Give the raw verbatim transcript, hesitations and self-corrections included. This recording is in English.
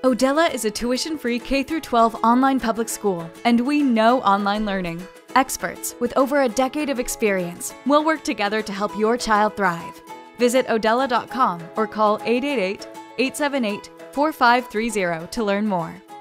Odella is a tuition-free K through twelve online public school, and we know online learning. Experts with over a decade of experience will work together to help your child thrive. Visit odella dot com or call eight eight eight, eight seven eight, four five three zero to learn more.